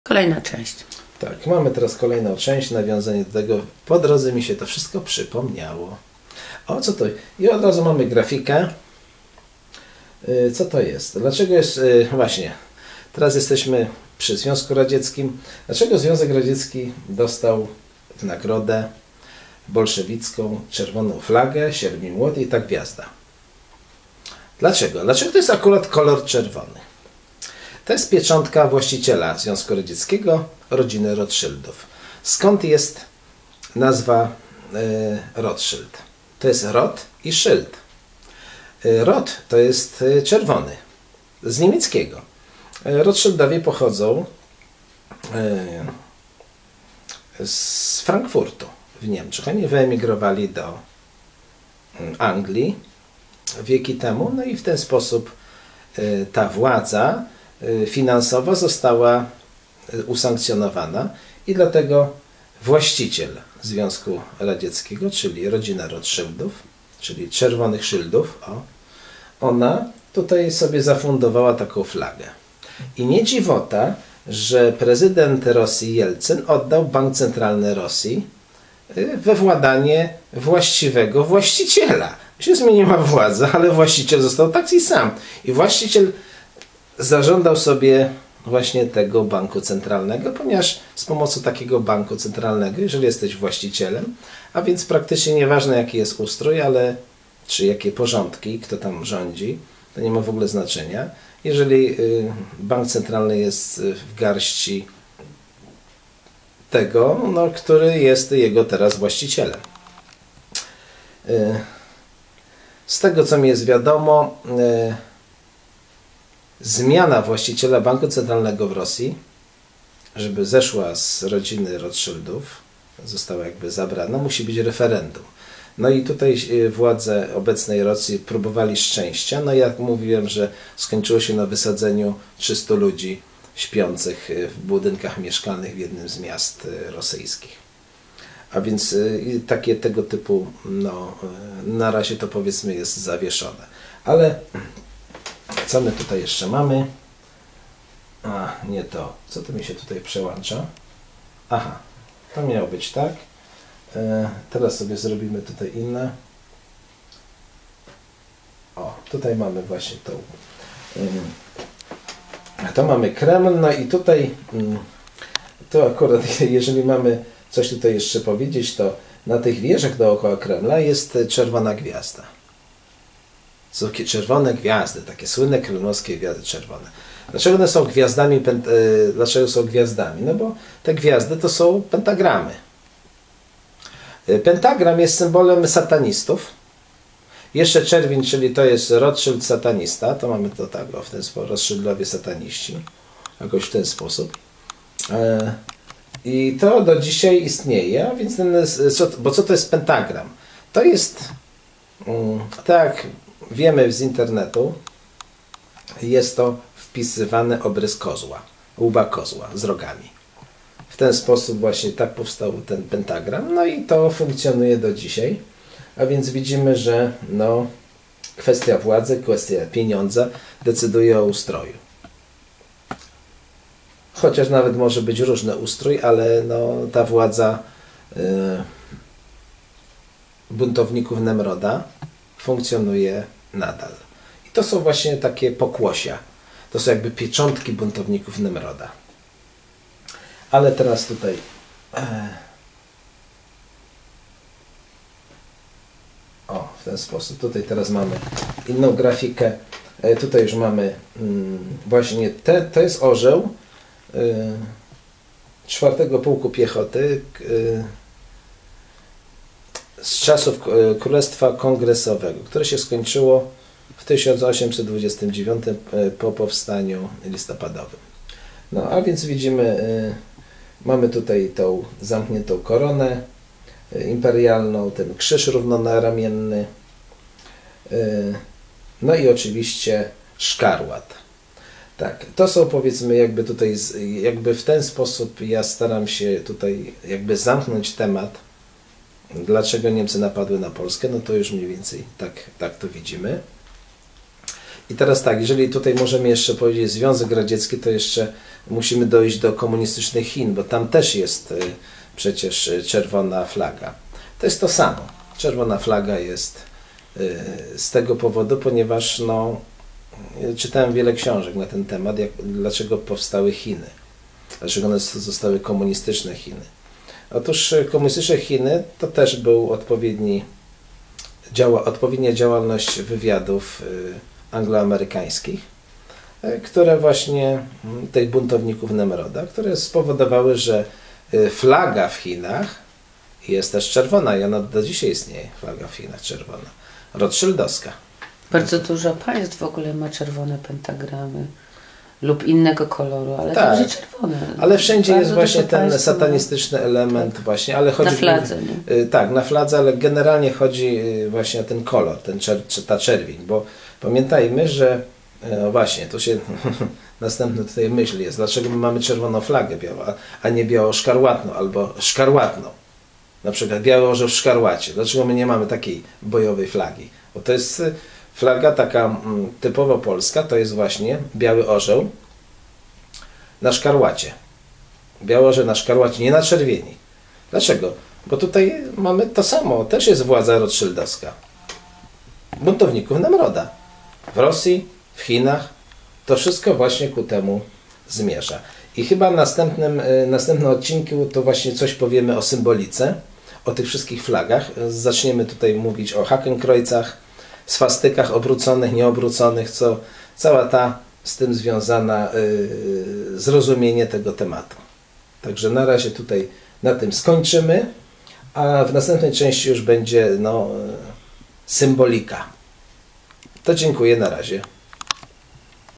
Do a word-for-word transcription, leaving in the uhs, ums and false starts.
Kolejna część. Tak, mamy teraz kolejną część, nawiązanie do tego. Po drodze mi się to wszystko przypomniało. O, co to? I od razu mamy grafikę. Yy, co to jest? Dlaczego jest... Yy, właśnie, teraz jesteśmy przy Związku Radzieckim. Dlaczego Związek Radziecki dostał w nagrodę bolszewicką czerwoną flagę, sierp i młot i ta gwiazda? Dlaczego? Dlaczego to jest akurat kolor czerwony? To jest pieczątka właściciela Związku Radzieckiego, rodziny Rothschildów. Skąd jest nazwa y, Rothschild? To jest Roth i Schild. Y, Roth to jest y, czerwony, z niemieckiego. Y, Rothschildowie pochodzą y, z Frankfurtu w Niemczech. Oni wyemigrowali do y, Anglii wieki temu, no i w ten sposób y, ta władza finansowa została usankcjonowana i dlatego właściciel Związku Radzieckiego, czyli rodzina Rothschildów, czyli czerwonych szyldów, o, ona tutaj sobie zafundowała taką flagę. I nie dziwota, że prezydent Rosji Jelcyn oddał Bank Centralny Rosji we władanie właściwego właściciela. Się zmieniła władza, ale właściciel został taki sam. I właściciel zażądał sobie właśnie tego banku centralnego, ponieważ z pomocą takiego banku centralnego, jeżeli jesteś właścicielem, a więc praktycznie nieważne jaki jest ustrój, ale czy jakie porządki, kto tam rządzi, to nie ma w ogóle znaczenia. Jeżeli bank centralny jest w garści tego, no, który jest jego teraz właścicielem. Z tego co mi jest wiadomo, zmiana właściciela Banku Centralnego w Rosji, żeby zeszła z rodziny Rothschildów, została jakby zabrana, musi być referendum. No i tutaj władze obecnej Rosji próbowali szczęścia. No jak mówiłem, że skończyło się na wysadzeniu trzystu ludzi śpiących w budynkach mieszkalnych w jednym z miast rosyjskich. A więc takie tego typu, no na razie to powiedzmy jest zawieszone. Ale co my tutaj jeszcze mamy? A, nie to. Co to mi się tutaj przełącza? Aha, to miało być tak. E, teraz sobie zrobimy tutaj inne. O, tutaj mamy właśnie tą. E, to mamy Kreml, no i tutaj to akurat, jeżeli mamy coś tutaj jeszcze powiedzieć, to na tych wieżach dookoła Kremla jest czerwona gwiazda. Są takie czerwone gwiazdy, takie słynne kremlowskie gwiazdy czerwone. Dlaczego one są gwiazdami? Dlaczego są gwiazdami? No bo te gwiazdy to są pentagramy. Pentagram jest symbolem satanistów. Jeszcze czerwień, czyli to jest Rothschild satanista, to mamy to tak, o, w ten sposób, Rothschildowie sataniści, jakoś w ten sposób. I to do dzisiaj istnieje, więc ten, bo co to jest pentagram? To jest, tak wiemy z internetu, jest to wpisywany obrys kozła, łba kozła z rogami. W ten sposób właśnie tak powstał ten pentagram, no i to funkcjonuje do dzisiaj. A więc widzimy, że no, kwestia władzy, kwestia pieniądza decyduje o ustroju. Chociaż nawet może być różny ustrój, ale no, ta władza y, buntowników Nemroda funkcjonuje nadal. I to są właśnie takie pokłosia. To są jakby pieczątki buntowników Nemroda. Ale teraz tutaj... E, o, w ten sposób. Tutaj teraz mamy inną grafikę. E, tutaj już mamy mm, właśnie... Te, to jest orzeł y, czwartego Pułku Piechoty y, z czasów Królestwa Kongresowego, które się skończyło w tysiąc osiemset dwudziestym dziewiątym po powstaniu listopadowym. No a więc widzimy, y, mamy tutaj tą zamkniętą koronę y, imperialną, ten krzyż równonaramienny, y, no i oczywiście szkarłat. Tak, to są powiedzmy jakby tutaj, jakby w ten sposób ja staram się tutaj jakby zamknąć temat, dlaczego Niemcy napadły na Polskę, no to już mniej więcej tak, tak to widzimy. I teraz tak, jeżeli tutaj możemy jeszcze powiedzieć Związek Radziecki, to jeszcze musimy dojść do komunistycznych Chin, bo tam też jest y, przecież y, czerwona flaga. To jest to samo. Czerwona flaga jest y, z tego powodu, ponieważ no, czytałem wiele książek na ten temat, jak, dlaczego powstały Chiny. Dlaczego one zostały komunistyczne Chiny. Otóż komunistyczne Chiny to też był odpowiedni, działa, odpowiednia działalność wywiadów y, angloamerykańskich, y, które właśnie, y, tych buntowników Nemroda, które spowodowały, że y, flaga w Chinach jest też czerwona i ona do dzisiaj istnieje, flaga w Chinach czerwona, rothschildowska. Bardzo dużo państw w ogóle ma czerwone pentagramy lub innego koloru, ale Tak, także czerwone. ale wszędzie Bardzo jest właśnie dużo ten państw satanistyczny element tak. właśnie, ale chodzi... Na fladze, nie? y, Tak, na fladze, ale generalnie chodzi y, właśnie o ten kolor, ten czer, czy ta czerwień, bo pamiętajmy, że y, no właśnie, tu się następna tutaj myśl jest, dlaczego my mamy czerwoną flagę białą, a, a nie biało-szkarłatną albo szkarłatną. Na przykład biały orzeł w szkarłacie. Dlaczego my nie mamy takiej bojowej flagi? Bo to jest y, flaga taka mm, typowo polska, to jest właśnie biały orzeł na szkarłacie. Biały orzeł na szkarłacie, nie na czerwieni. Dlaczego? Bo tutaj mamy to samo, też jest władza rothschildowska. Buntowników Nemroda. W Rosji, w Chinach, to wszystko właśnie ku temu zmierza. I chyba w następnym, y, następnym odcinku to właśnie coś powiemy o symbolice, o tych wszystkich flagach. Zaczniemy tutaj mówić o Hakenkreuzach, swastykach obróconych, nieobróconych, co cała ta z tym związana y, zrozumienie tego tematu. Także na razie tutaj na tym skończymy, a w następnej części już będzie no, symbolika. To dziękuję, na razie.